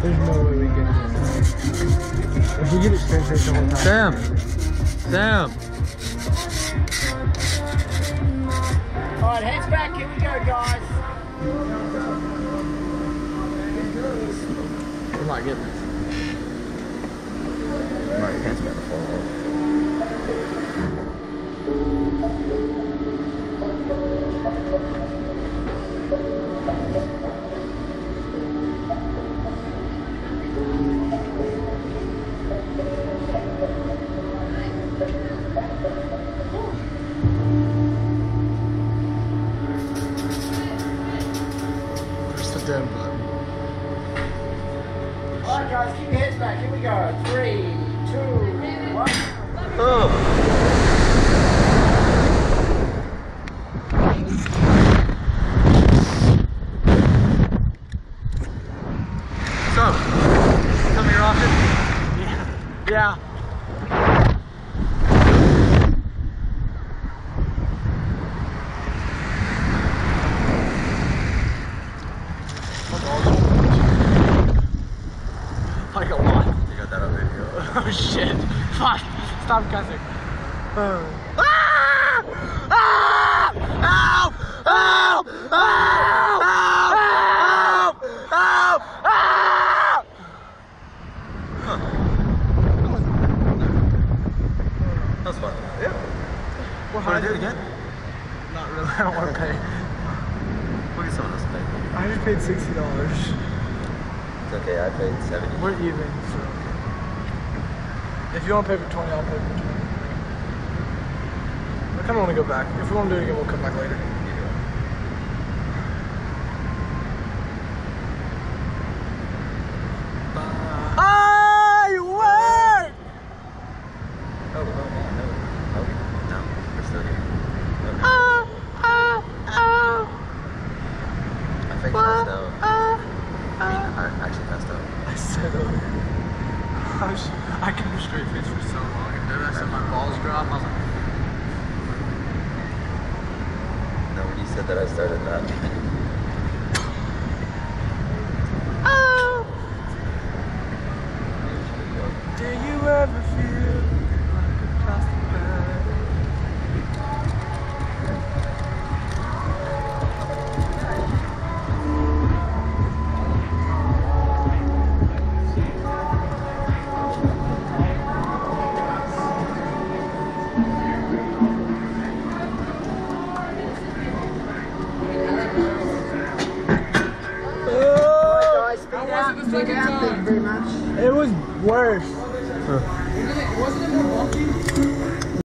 There's no way we get it. If we get it straight face the whole time. Sam! Alright, hands back, here we go, guys. I'm not getting this. My pants about to fall off. Push the dead button. Alright, guys, keep your heads back, here we go. 3, 2, 1. Oh! So, tell me you're off it? Yeah. Like a lot. You got that on video. Oh shit. Fuck. Stop cussing. Ah! Ah! Help! Help! Help! Help! Help! Help! That was fun. Yeah. Want Want to do it again? Not really. I don't want to pay. We'll get someone else to pay. I just paid $60. It's okay, I paid 70. We're even, so. If you want to pay for 20, I'll pay for 20. I kind of want to go back. If we want to do it again, we'll come back later. Ah, you work! Oh, no. No, we're still here. Okay. I think passed out. I actually passed out. I said over. I kept a straight face for so long, and then I said my balls drop. I was like, No, when you said that, I started that. Do you ever feel like a plastic bag? It was worse. Wasn't it more bumpy?